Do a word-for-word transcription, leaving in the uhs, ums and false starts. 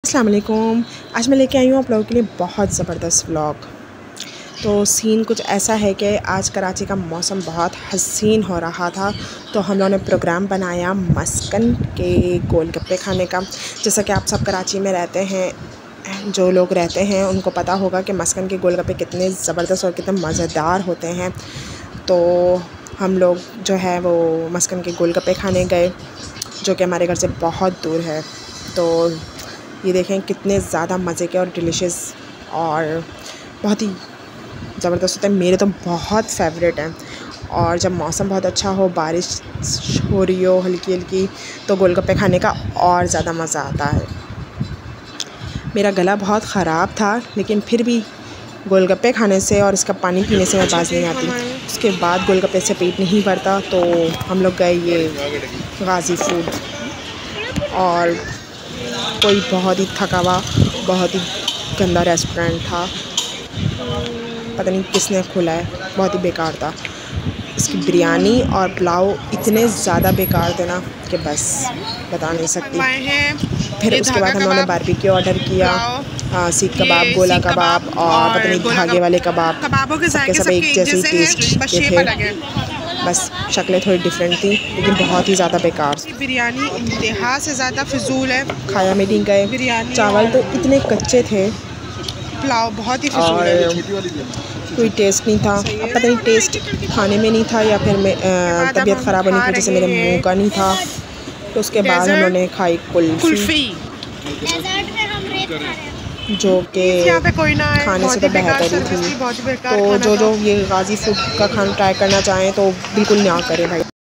अस्सलाम वालेकुम। आज मैं लेके आई हूँ आप लोगों के लिए बहुत ज़बरदस्त व्लॉग। तो सीन कुछ ऐसा है कि आज कराची का मौसम बहुत हसीन हो रहा था, तो हम लोगों ने प्रोग्राम बनाया मस्कन के गोलगप्पे खाने का। जैसा कि आप सब कराची में रहते हैं, जो लोग रहते हैं उनको पता होगा कि मस्कन के गोलगप्पे कितने ज़बरदस्त और कितने मज़ेदार होते हैं। तो हम लोग जो है वो मस्कन के गोलगप्पे खाने गए, जो कि हमारे घर से बहुत दूर है। तो ये देखें कितने ज़्यादा मज़े के और डिलीशियस और बहुत ही ज़बरदस्त होते हैं। मेरे तो बहुत फेवरेट हैं। और जब मौसम बहुत अच्छा हो, बारिश हो रही हो हल्की हल्की, तो गोलगप्पे खाने का और ज़्यादा मज़ा आता है। मेरा गला बहुत ख़राब था, लेकिन फिर भी गोलगप्पे खाने से और इसका पानी पीने से मैं बाज नहीं आती। उसके बाद गोलगप्पे से पेट नहीं भरता, तो हम लोग गए ये गाज़ी फूड, और कोई बहुत ही थका हुआ बहुत ही गंदा रेस्टोरेंट था। पता नहीं किसने खोला है, बहुत ही बेकार था। इसकी बिरयानी और पुलाव इतने ज़्यादा बेकार थे ना कि बस बता नहीं सकती। फिर उसके बाद हम लोगों ने बारबेक्यू ऑर्डर किया, हाँ, सीख कबाब, गोला कबाब और पता नहीं धागे वाले कबाब, सबके सब एक जैसे टेस्ट के थे। बस शक्लें थोड़ी डिफरेंट थी, लेकिन बहुत ही ज़्यादा बेकार। बिरयानी इंतहा से ज़्यादा फिजूल है। खाया में नहीं गए, चावल तो इतने कच्चे थे, पुलाव बहुत ही फिजूल है, कोई टेस्ट नहीं था। अब पता नहीं टेस्ट खाने में नहीं था या फिर मैं तबीयत ख़राब होने की वजह से मेरे मुंह का नहीं था। तो उसके बाद हम लोगों ने खाई कुल्फ़ी, जो कि खाने से तो बेहतर ही थी। तो जो जो ये गाज़ी फूड का खाना ट्राई करना चाहें तो बिल्कुल ना करें भाई।